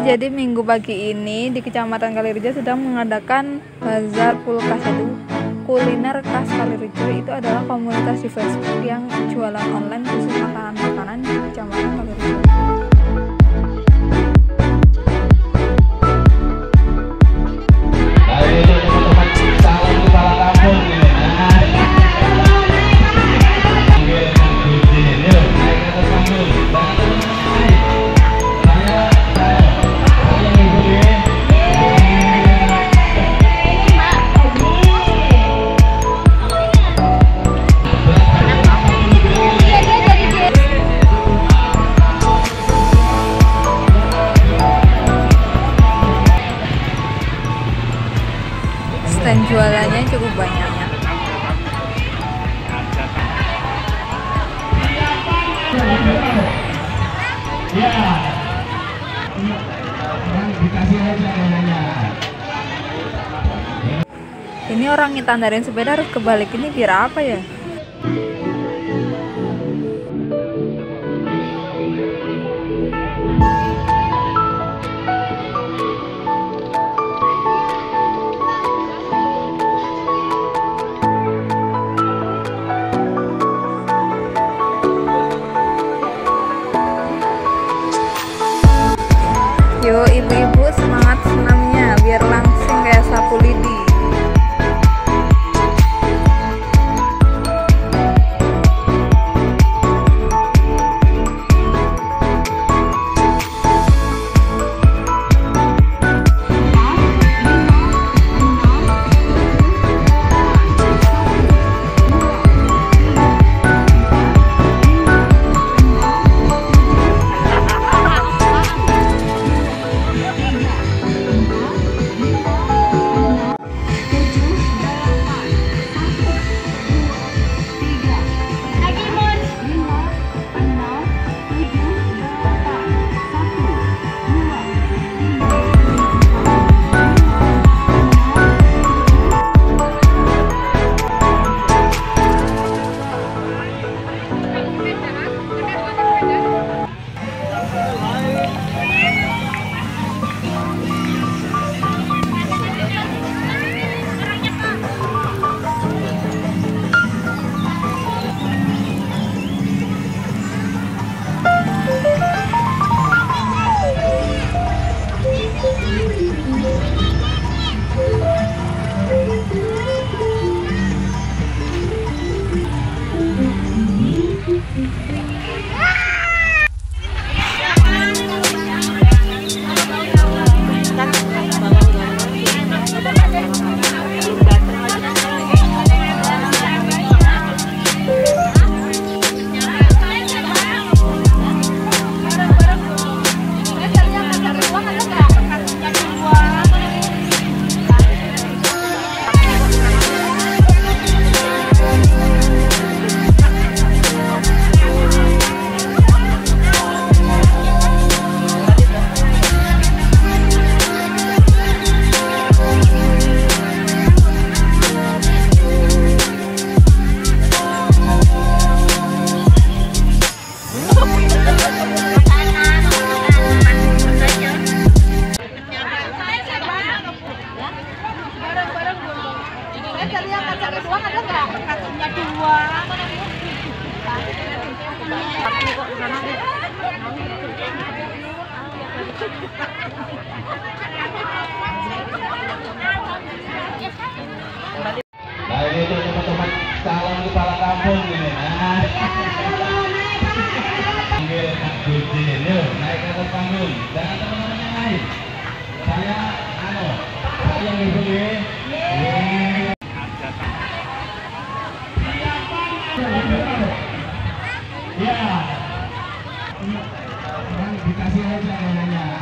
jadi minggu pagi ini di Kecamatan Kalirejo sedang mengadakan bazar Pulkasadu kuliner khas Kalirejo. Itu adalah komunitas di Facebook yang jualan online khusus makanan-makanan di Kecamatan Kalirejo. Stand jualannya cukup banyak ya. Ini orang ngitandarin sepeda harus kebalik, ini biar apa ya? Yo ibu-ibu, semangat senamnya biar langsing kayak sapu lidi. Nah ini untuk teman-teman calon kepala kampung ini. Panggil Kak Gudin, yuk naik ke atas panggung. Jangan teman-teman yang lain. Saya yang dibeli. Ya, dikasih aja kayaknya.